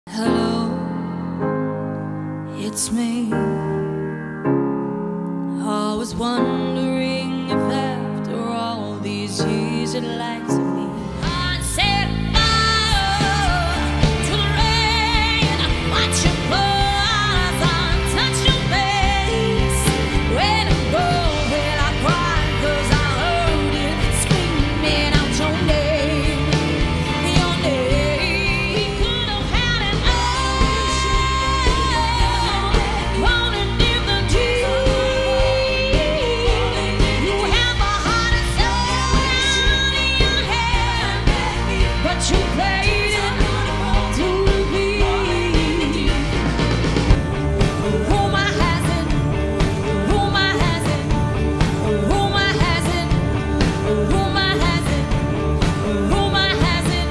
Hello, it's me. I was wondering if after all these years you'd like to me. I said to the rain, watch your clothes on, touch your face. When it goes, when I cry, 'cause I heard it screaming out your name, your name. We could have had it all, wanted in the deep. You have a heart and soul in your head, but you played it to me. Rumor has it, rumor has it, rumor has it, rumor has it, rumor has it.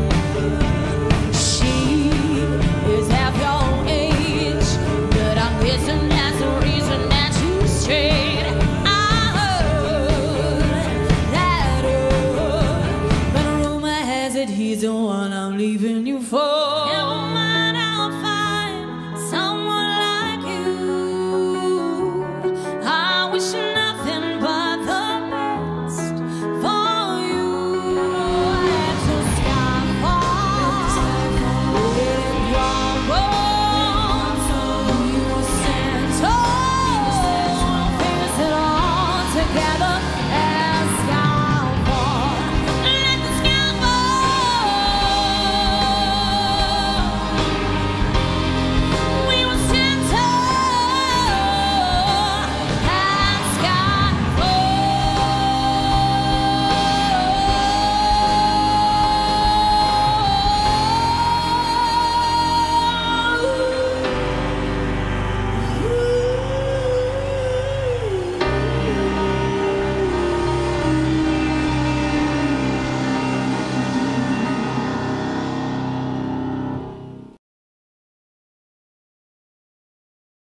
She is half your age, but I'm guessing that's the reason that you strayed. I heard that, but rumor has it he's the one I'm leaving you for. Never mind.